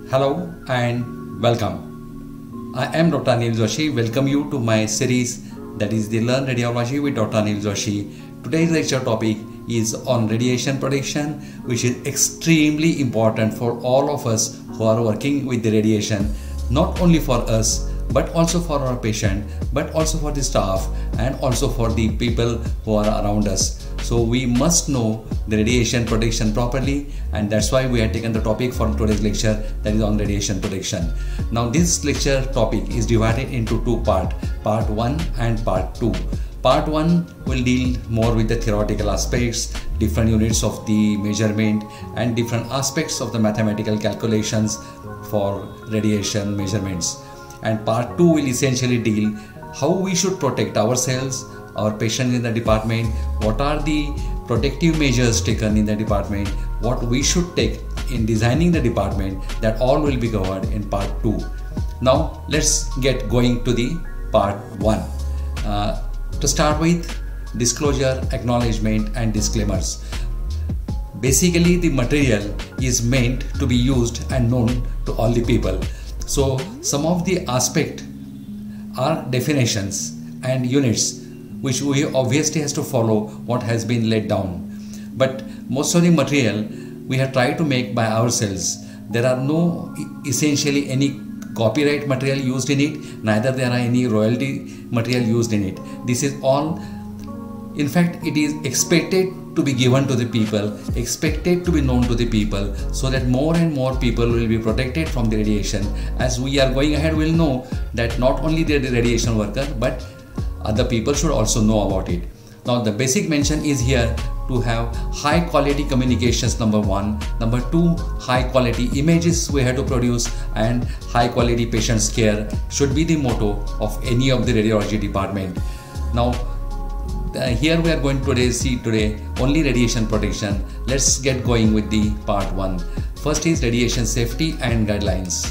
Hello and welcome. I am Dr. Anil Joshi. Welcome you to my series that is the Learn Radiology with Dr. Anil Joshi. Today's lecture topic is on radiation protection, which is extremely important for all of us who are working with the radiation, not only for us but also for our patient, but also for the staff and also for the people who are around us. So we must know the radiation protection properly, and that's why we have taken the topic for today's lecture, that is on radiation protection. Now this lecture topic is divided into two parts, part 1 and part 2. Part 1 will deal more with the theoretical aspects, different units of the measurement and different aspects of the mathematical calculations for radiation measurements. And part 2 will essentially deal how we should protect ourselves, our patients in the department, what are the protective measures taken in the department, what we should take in designing the department. That all will be covered in part 2. Now let's get going to the part 1. To start with, disclosure, acknowledgement and disclaimers. Basically the material is meant to be used and known to all the people. So some of the aspects are definitions and units which we obviously has to follow what has been laid down. But most of the material we have tried to make by ourselves. There are no essentially any copyright material used in it, neither there are any royalty material used in it. This is all, in fact, it is expected to be given to the people, expected to be known to the people, so that more and more people will be protected from the radiation. As we are going ahead, we'll know that not only the radiation worker, but other people should also know about it. Now the basic mention is here to have high quality communications, number 1. Number 2, high quality images we have to produce, and high quality patient's care should be the motto of any of the radiology department. Now here we are going to see today only radiation protection. Let's get going with the part 1. First is radiation safety and guidelines.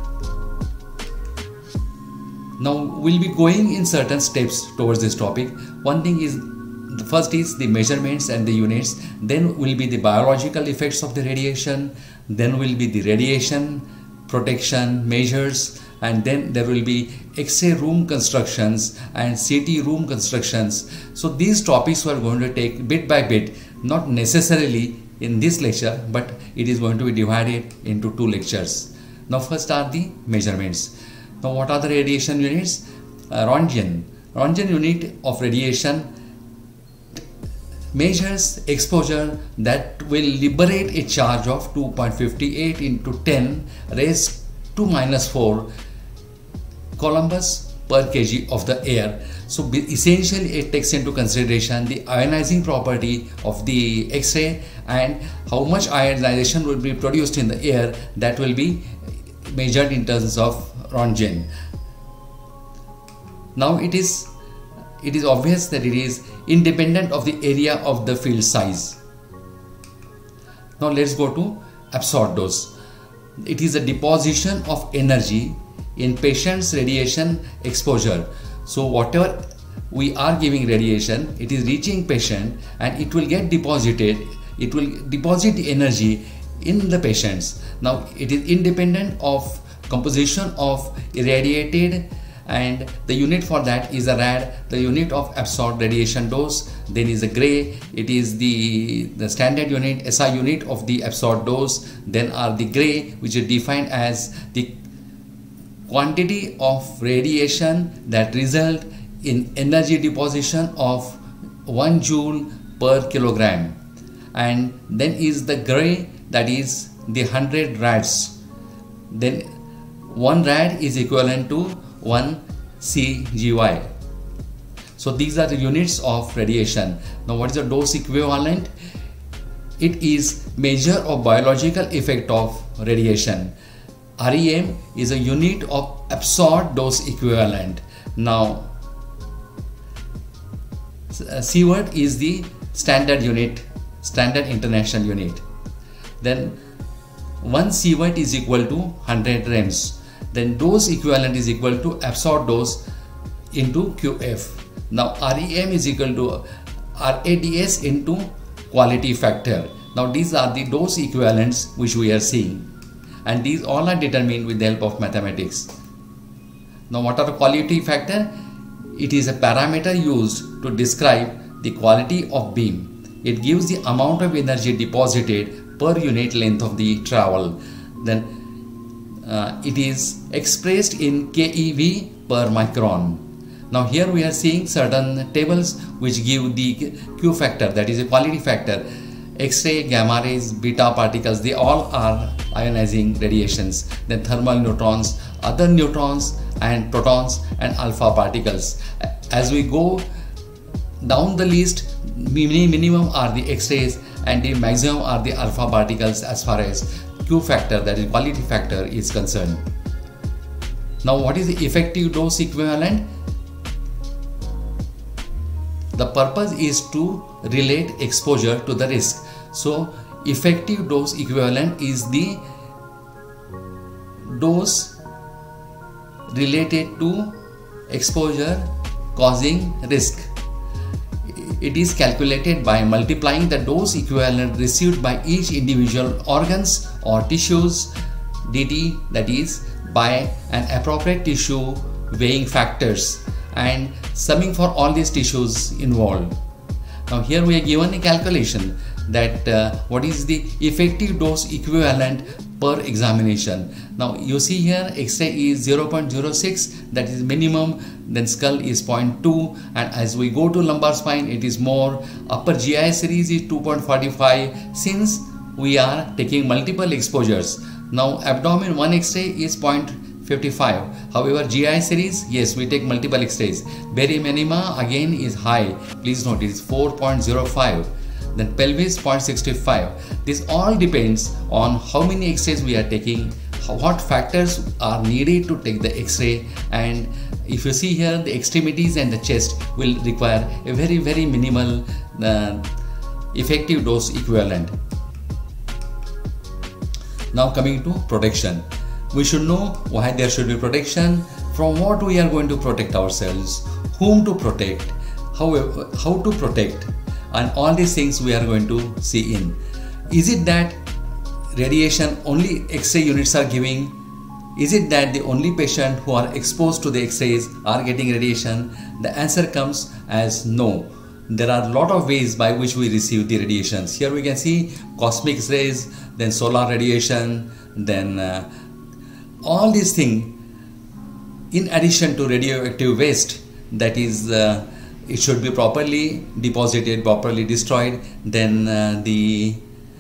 Now we'll be going in certain steps towards this topic. One thing is, the first is the measurements and the units, then will be the biological effects of the radiation, then will be the radiation protection measures, and then there will be X-ray room constructions and CT room constructions. So these topics we are going to take bit by bit, not necessarily in this lecture, but it is going to be divided into 2 lectures. Now first are the measurements. Now what are the radiation units? Roentgen. Roentgen unit of radiation measures exposure that will liberate a charge of 2.58 into 10 raised to -4 coulombs per kg of the air. So essentially it takes into consideration the ionizing property of the X-ray and how much ionization will be produced in the air, that will be measured in terms of Roentgen. Now it is obvious that it is independent of the area of the field size. Now let's go to absorbed dose. It is a deposition of energy in patient's radiation exposure. So whatever we are giving radiation, it is reaching patient and it will get deposited. It will deposit the energy in the patients. Now it is independent of composition of irradiated, and the unit for that is a rad, the unit of absorbed radiation dose. Then is a gray, it is the standard unit, SI unit of the absorbed dose. Then are the gray, which is defined as the quantity of radiation that result in energy deposition of 1 joule per kilogram. And then is the gray, that is the 100 rads. Then 1 rad is equivalent to 1 CGY. So these are the units of radiation. Now what is the dose equivalent? It is measure of biological effect of radiation. REM is a unit of absorbed dose equivalent. Now Sievert is the standard unit, standard international unit. Then 1 Sievert is equal to 100 rems. Then dose equivalent is equal to absorbed dose into QF. Now REM is equal to RADS into quality factor. Now these are the dose equivalents which we are seeing. and these all are determined with the help of mathematics. Now what are the quality factor? It is a parameter used to describe the quality of beam. It gives the amount of energy deposited per unit length of the travel. Then it is expressed in keV per micron. Now here we are seeing certain tables which give the Q factor, that is a quality factor. X-ray, gamma rays, beta particles, they all are ionizing radiations. Then thermal neutrons, other neutrons and protons and alpha particles. As we go down the list, minimum are the X-rays and the maximum are the alpha particles as far as Q factor, that is quality factor, is concerned. Now what is the effective dose equivalent? The purpose is to relate exposure to the risk. So effective dose equivalent is the dose related to exposure causing risk. It is calculated by multiplying the dose equivalent received by each individual organs or tissues dt, that is by an appropriate tissue weighing factors, and summing for all these tissues involved. Now here we are given a calculation that what is the effective dose equivalent per examination. Now you see here X-ray is 0.06, that is minimum, then skull is 0.2, and as we go to lumbar spine it is more. Upper GI series is 2.45 since we are taking multiple exposures. Now abdomen 1 X-ray is 0.55. However, GI series, yes, we take multiple X-rays. Barium enema again is high. Please note it is 4.05. Then pelvis 0.65. This all depends on how many X-rays we are taking, what factors are needed to take the X-ray, and if you see here the extremities and the chest will require a very minimal effective dose equivalent. Now coming to protection. We should know why there should be protection, from what we are going to protect ourselves, whom to protect, how to protect, and all these things we are going to see in. Is it that radiation only X-ray units are giving? Is it that the only patient who are exposed to the X-rays are getting radiation? The answer comes as no. There are a lot of ways by which we receive the radiations. Here we can see cosmic rays, then solar radiation, then all these things in addition to radioactive waste, that is it should be properly deposited, properly destroyed. Then the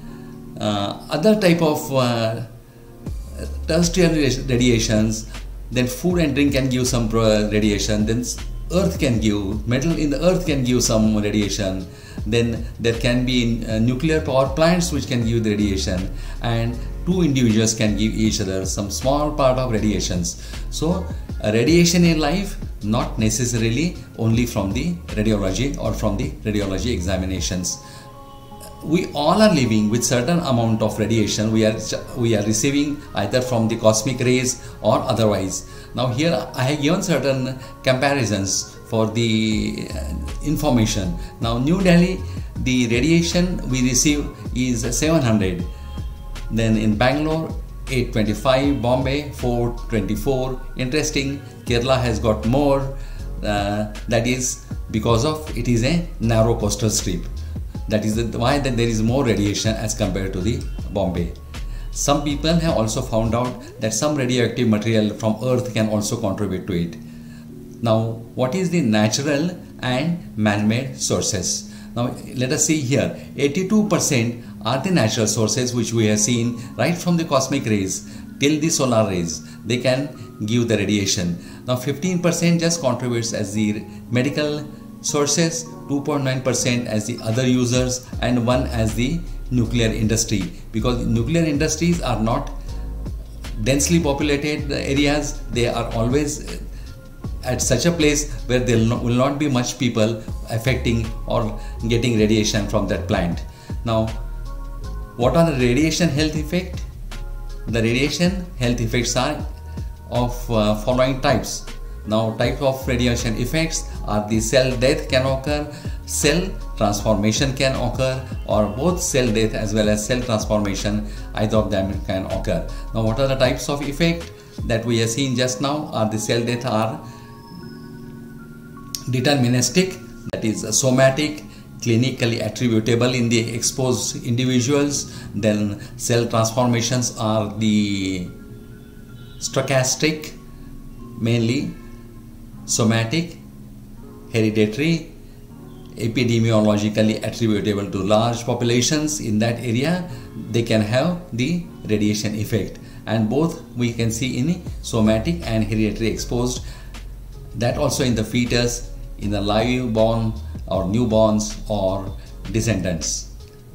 other type of terrestrial radiations, then food and drink can give some radiation, then earth can give, metal in the earth can give some radiation, then there can be nuclear power plants which can give the radiation, and two individuals can give each other some small part of radiations. So radiation in life, not necessarily only from the radiology or from the radiology examinations. We all are living with certain amount of radiation we are receiving either from the cosmic rays or otherwise. Now here I have given certain comparisons for the information. Now New Delhi, the radiation we receive is 700, then in Bangalore 825, Bombay 424. Interesting, Kerala has got more, that is because of it is a narrow coastal strip. That is why there is more radiation as compared to the Bombay. Some people have also found out that some radioactive material from earth can also contribute to it. Now what is the natural and man-made sources? Now let us see here, 82% are the natural sources which we have seen right from the cosmic rays till the solar rays. They can give the radiation. Now 15% just contributes as the medical sources, 2.9% as the other users, and 1 as the nuclear industry, because nuclear industries are not densely populated areas. They are always at such a place where there will not be much people affecting or getting radiation from that plant. Now what are the radiation health effects? The radiation health effects are of following types. Now type of radiation effects are the cell death can occur, cell transformation can occur, or both cell death as well as cell transformation, either of them can occur. Now what are the types of effect that we have seen just now? Are the cell death are deterministic, that is somatic, clinically attributable in the exposed individuals. Then cell transformations are the stochastic, mainly somatic, hereditary, epidemiologically attributable to large populations in that area. They can have the radiation effect, and both we can see in somatic and hereditary exposed, that also in the fetus, in the live born or newborns or descendants.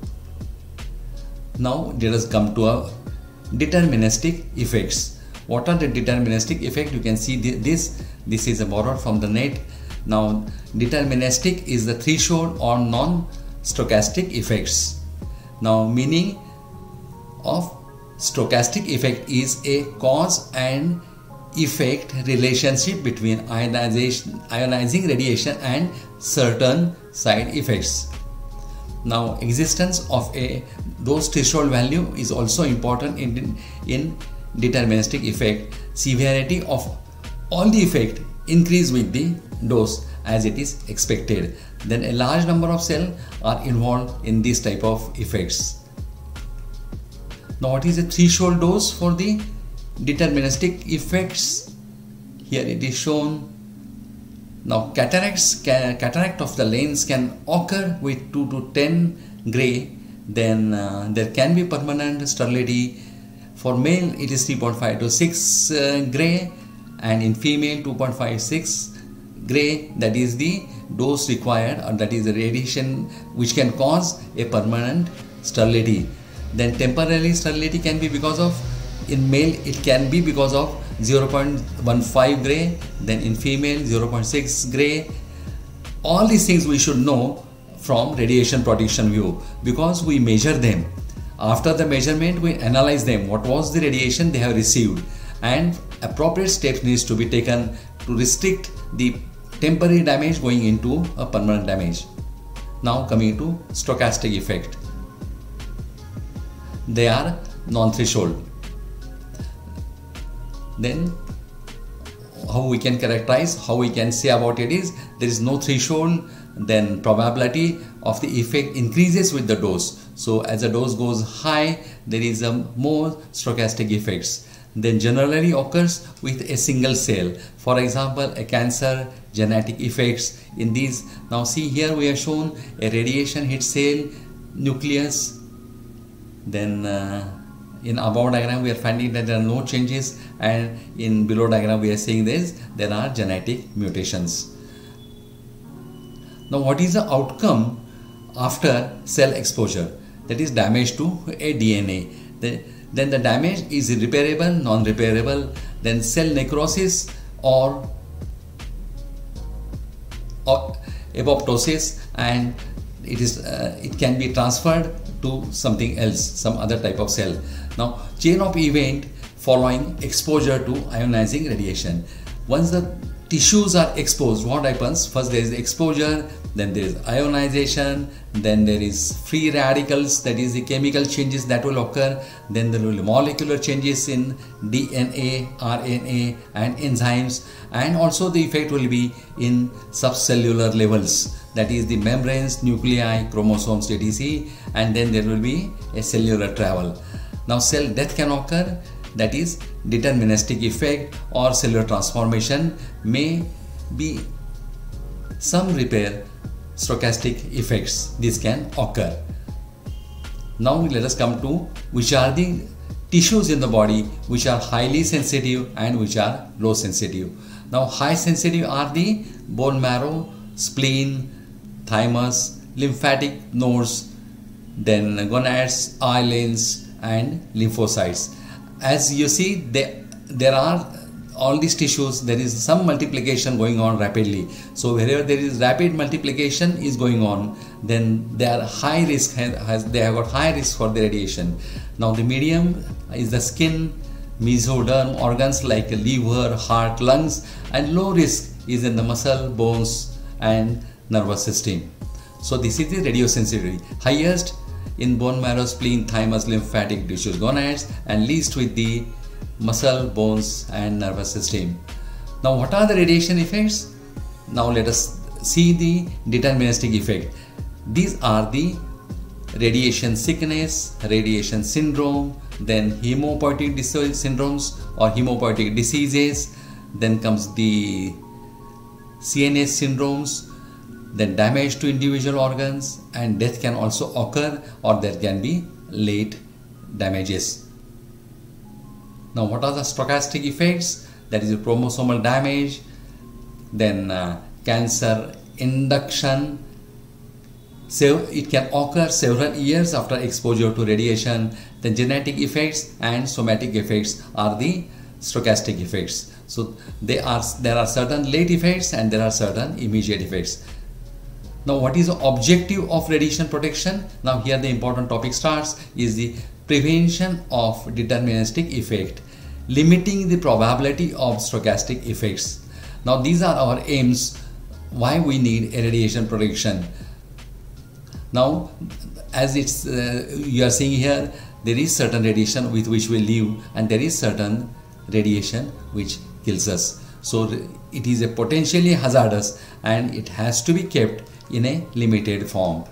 Now let us come to a deterministic effects. What are the deterministic effects? You can see this is a borrowed from the net. Now deterministic is the threshold or non-stochastic effects. Now meaning of stochastic effect is a cause and effect relationship between ionizing radiation and certain side effects. Now existence of those threshold value is also important in deterministic effect. Severity of all the effect increase with the dose as it is expected. Then a large number of cells are involved in this type of effects. Now what is the threshold dose for the deterministic effects? Here it is shown. Now cataract of the lens can occur with 2 to 10 gray. Then there can be permanent sterility. For male it is 3.5 to 6 gray, and in female 2.56 gray. That is the dose required, or that is the radiation which can cause a permanent sterility. Then temporary sterility can be because of, in male it can be because of 0.15 gray, then in female 0.6 gray. All these things we should know from radiation protection view, because we measure them. After the measurement we analyze them, what was the radiation they have received, and appropriate steps needs to be taken to restrict the temporary damage going into a permanent damage. Now coming to stochastic effect. They are non-threshold. Then how we can characterize, how we can say about it is, there is no threshold. Then probability of the effect increases with the dose. So as the dose goes high, there is a more stochastic effects. Then generally occurs with a single cell. For example, a cancer, genetic effects in these. Now see here we have shown a radiation hit cell, nucleus. Then in above diagram we are finding that there are no changes, and in below diagram we are seeing there are genetic mutations. Now what is the outcome after cell exposure? That is damage to a DNA. Then the damage is irreparable, non-repairable. Then cell necrosis or apoptosis, and it can be transferred to something else, some other type of cell. Now chain of event following exposure to ionizing radiation. Once the tissues are exposed, what happens? First there is exposure, then there is ionization, then there is free radicals, that is the chemical changes that will occur, then there will be molecular changes in DNA, RNA and enzymes, and also the effect will be in subcellular levels, that is the membranes, nuclei, chromosomes, etc., and then there will be a cellular travel. Now cell death can occur, that is deterministic effect, or cellular transformation may be some repair, stochastic effects. This can occur. Now let us come to which are the tissues in the body which are highly sensitive and which are low sensitive. Now high sensitive are the bone marrow, spleen, thymus, lymphatic nodes, then gonads, islets and lymphocytes. As you see, there are all these tissues, there is some multiplication going on rapidly. So wherever there is rapid multiplication is going on, then they are high risk, they have got high risk for the radiation. Now the medium is the skin, mesoderm organs like liver, heart, lungs, and low risk is in the muscle, bones, and nervous system. So this is the radiosensitivity. Highest in bone marrow, spleen, thymus, lymphatic tissues, gonads, and least with the muscle, bones, and nervous system. Now what are the radiation effects? Now let us see the deterministic effect. These are the radiation sickness, radiation syndrome, then hemopoietic syndromes or hemopoietic diseases, then comes the CNS syndromes, then damage to individual organs, and death can also occur, or there can be late damages. Now what are the stochastic effects? That is chromosomal damage, then cancer induction. So it can occur several years after exposure to radiation. The genetic effects and somatic effects are the stochastic effects. So there are certain late effects and there are certain immediate effects. Now what is the objective of radiation protection? Now here the important topic starts, is the prevention of deterministic effect, limiting the probability of stochastic effects. Now these are our aims, why we need a radiation protection. Now as it's you are seeing here, there is certain radiation with which we live, and there is certain radiation which kills us. So it is a potentially hazardous and it has to be kept in a limited form.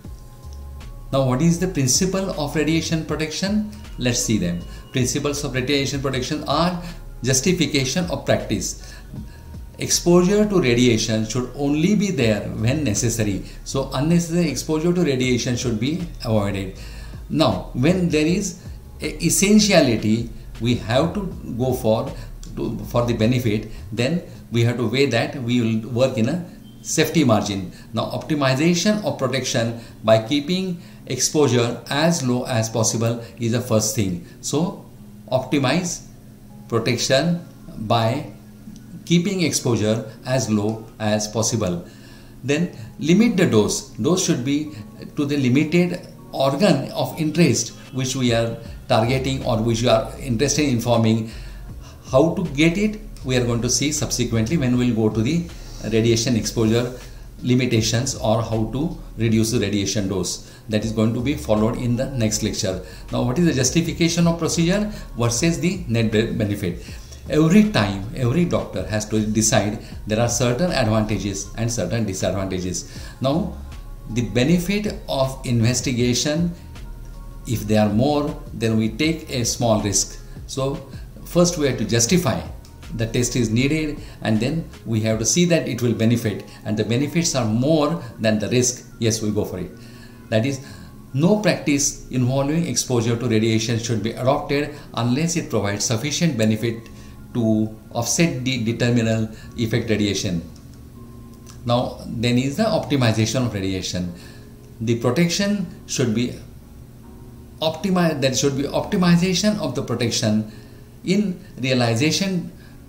Now what is the principle of radiation protection? Let's see them. Principles of radiation protection are justification of practice. Exposure to radiation should only be there when necessary. So unnecessary exposure to radiation should be avoided. Now when there is a essentiality, we have to go for the benefit, then we have to weigh that we will work in a safety margin. Now optimization of protection by keeping exposure as low as possible is the first thing. So optimize protection by keeping exposure as low as possible. Then limit the dose. Dose should be to the limited organ of interest which we are targeting or which we are interested in informing. How to get it, we are going to see subsequently when we will go to the radiation exposure limitations or how to reduce the radiation dose. That is going to be followed in the next lecture. Now what is the justification of procedure versus the net benefit? Every time, every doctor has to decide there are certain advantages and certain disadvantages. Now the benefit of investigation, if they are more, then we take a small risk. So first we have to justify the test is needed, and then we have to see that it will benefit, and the benefits are more than the risk. Yes, we go for it. That is, no practice involving exposure to radiation should be adopted unless it provides sufficient benefit to offset the determinal effect radiation. Now then is the optimization of radiation. The protection should be optimized. There should be optimization of the protection in realization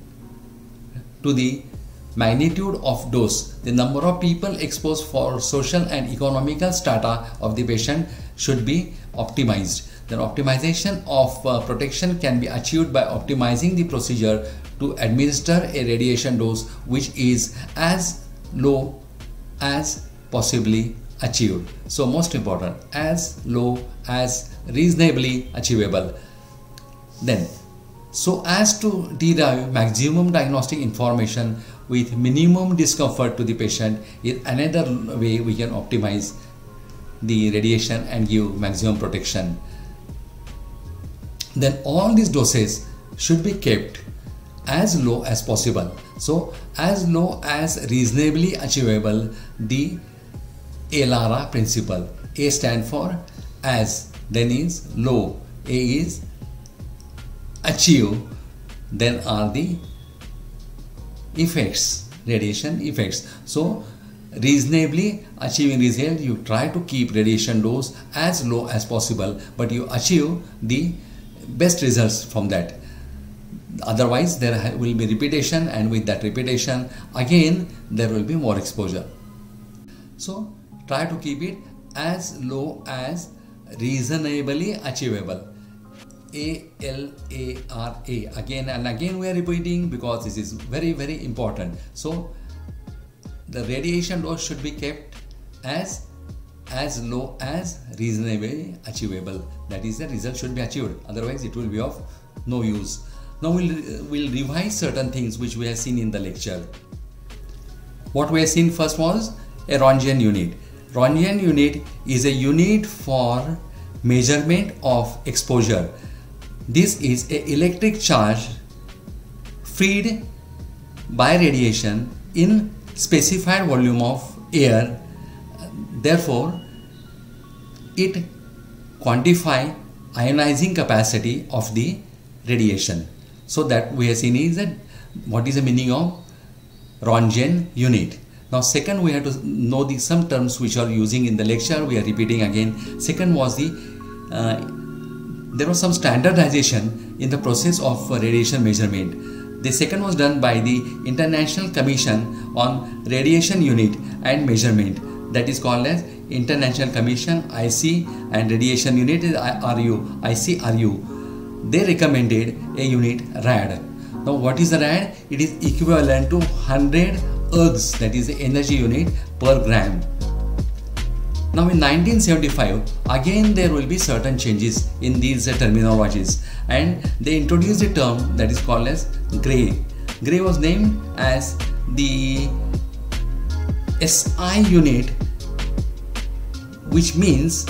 to the magnitude of dose. The number of people exposed for social and economical strata of the patient should be optimized. The optimization of protection can be achieved by optimizing the procedure to administer a radiation dose which is as low as possibly achieved. So most important, as low as reasonably achievable. Then, so as to derive maximum diagnostic information with minimum discomfort to the patient is another way we can optimize the radiation and give maximum protection. Then all these doses should be kept as low as possible. So as low as reasonably achievable, the ALARA principle. A stand for as, then is low, A is achieve, then are the effects, radiation effects. So reasonably achieving result, you try to keep radiation dose as low as possible, but you achieve the best results from that. Otherwise there will be repetition, and with that repetition again there will be more exposure. So try to keep it as low as reasonably achievable. ALARA. Again and again we are repeating because this is very, very important. So the radiation dose should be kept as low as reasonably achievable. That is, the result should be achieved, otherwise it will be of no use. Now we'll revise certain things which we have seen in the lecture. What we have seen first was a Roentgen unit. Roentgen unit is a unit for measurement of exposure. This is an electric charge freed by radiation in specified volume of air. Therefore, it quantify ionizing capacity of the radiation. So that we have seen is that what is the meaning of Roentgen unit. Now second, we have to know some terms which are using in the lecture. We are repeating again. Second was there was some standardization in the process of radiation measurement. The second was done by the International Commission on Radiation Unit and Measurement, that is called as International Commission, IC, and Radiation Unit is ICRU. They recommended a unit rad. Now what is the rad? It is equivalent to 100 ergs, that is the energy unit per gram. Now in 1975, again there will be certain changes in these terminologies, and they introduced a term that is called as Gray. Gray was named as the SI unit, which means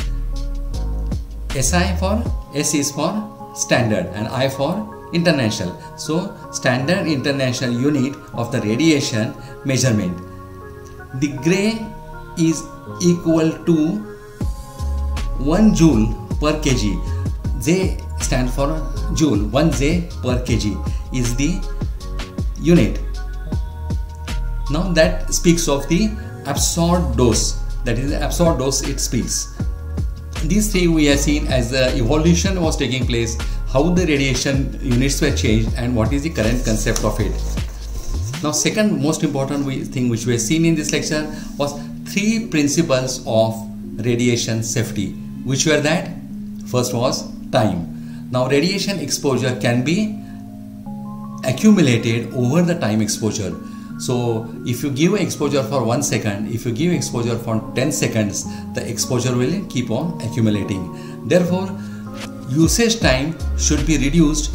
SI for S is for standard and I for international. So standard international unit of the radiation measurement. The Gray is equal to 1 joule per kg. J stands for joule. 1 J per kg is the unit. Now that speaks of the absorbed dose. That is the absorbed dose it speaks. These three we have seen as the evolution was taking place, how the radiation units were changed, and what is the current concept of it. Now second most important thing which we have seen in this lecture was 3 principles of radiation safety. Which were that? First was time. Now radiation exposure can be accumulated over the time exposure. So if you give exposure for 1 second, if you give exposure for 10 seconds, the exposure will keep on accumulating. Therefore, usage time should be reduced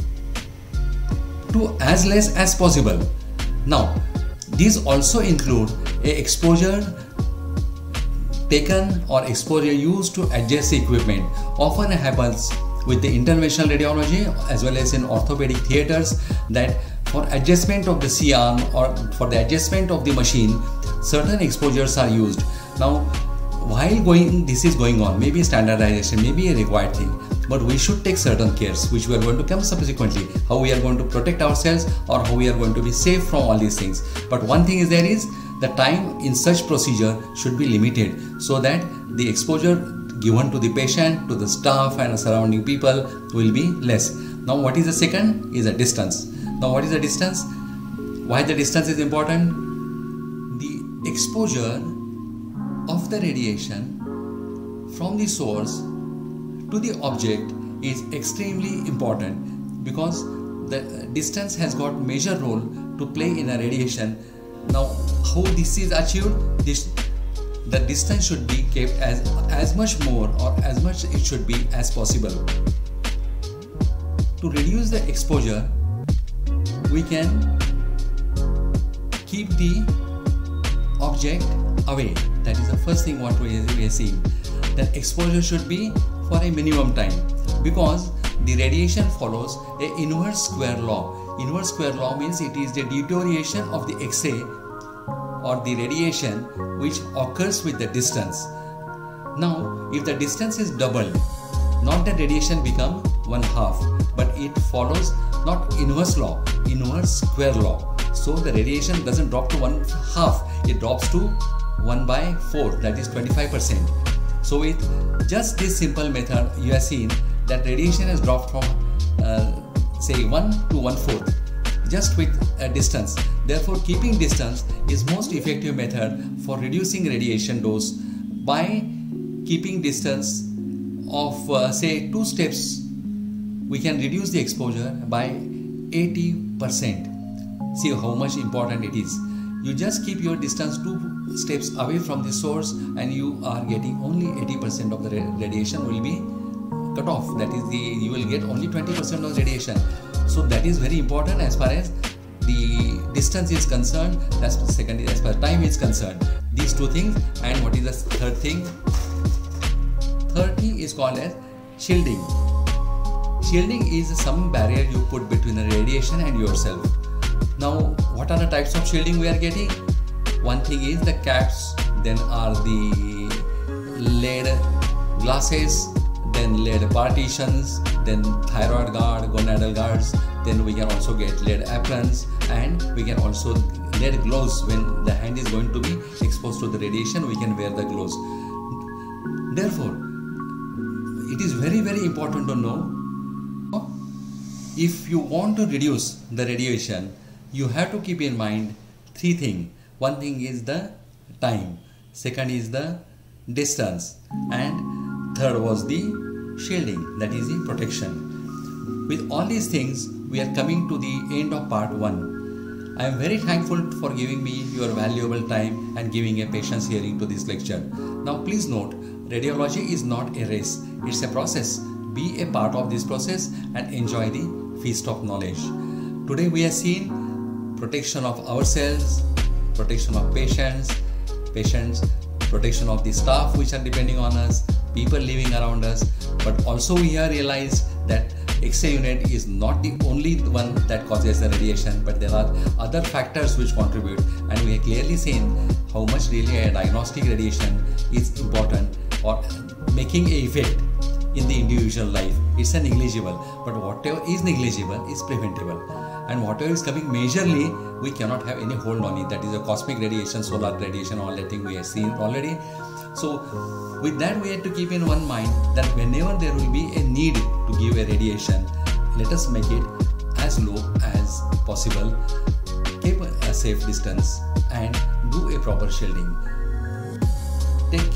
to as less as possible. Now, these also include a exposure taken or exposure used to adjust the equipment. Often happens with the interventional radiology as well as in orthopedic theaters that for adjustment of the C-arm or for the adjustment of the machine, certain exposures are used. Now, while this is going on, maybe standardization, maybe a required thing, but we should take certain cares which we are going to come subsequently, how we are going to protect ourselves or how we are going to be safe from all these things. But one thing is there is the time in such procedure should be limited so that the exposure given to the patient, to the staff and the surrounding people will be less. Now what is the second? Is the distance. Now what is the distance? Why the distance is important? The exposure of the radiation from the source to the object is extremely important because the distance has got major role to play in a radiation. Now how this is achieved? The distance should be kept as much more or as much it should be as possible. To reduce the exposure, we can keep the object away. That is the first thing what we are seeing. That exposure should be for a minimum time because the radiation follows a inverse square law. Inverse square law means it is the deterioration of the X-ray or the radiation which occurs with the distance. Now, if the distance is doubled, not that radiation become 1/2, but it follows not inverse law, inverse square law. So the radiation doesn't drop to 1/2, it drops to 1/4, that is 25%. So with just this simple method, you have seen that radiation has dropped from say 1 to 1/4 just with a distance. Therefore, keeping distance is most effective method for reducing radiation dose by keeping distance of say 2 steps we can reduce the exposure by 80%. See how much important it is. You just keep your distance 2 steps away from the source and you are getting only 80% of the radiation will be cut off. That is, you will get only 20% of radiation. So that is very important as far as the distance is concerned. That's the second, as far as time is concerned. These two things. And what is the third thing? Third thing is called as shielding. Shielding is some barrier you put between the radiation and yourself. Now, what are the types of shielding we are getting? One thing is the caps, then are the lead glasses, then lead partitions, then thyroid guard, gonadal guards, then we can also get lead aprons, and we can also lead gloves. When the hand is going to be exposed to the radiation, we can wear the gloves. Therefore, it is very, very important to know, if you want to reduce the radiation, you have to keep in mind 3 things. One thing is the time, second is the distance, and third was the shielding, that is the protection. With all these things, we are coming to the end of part 1. I am very thankful for giving me your valuable time and giving a patience hearing to this lecture. Now please note, radiology is not a race, it's a process. Be a part of this process and enjoy the feast of knowledge. Today we have seen protection of ourselves, protection of patients, protection of the staff which are depending on us, people living around us, but also we have realized that X-ray unit is not the only one that causes the radiation, but there are other factors which contribute, and we have clearly seen how much really a diagnostic radiation is important or making an effect in the individual life. It's a negligible, but whatever is negligible is preventable, and whatever is coming majorly, we cannot have any hold on it. That is a cosmic radiation, solar radiation, all that thing we have seen already. So with that, we have to keep in one mind that whenever there will be a need to give a radiation, let us make it as low as possible, keep a safe distance, and do a proper shielding. Take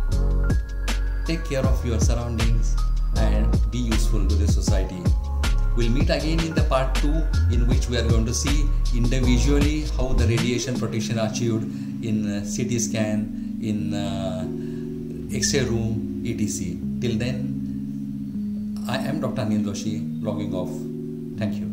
care of your surroundings and be useful to the society. We'll meet again in the part 2, in which we are going to see individually how the radiation protection achieved in CT scan, in X-ray room, etc. Till then, I am Dr. Anil Joshi, logging off. Thank you.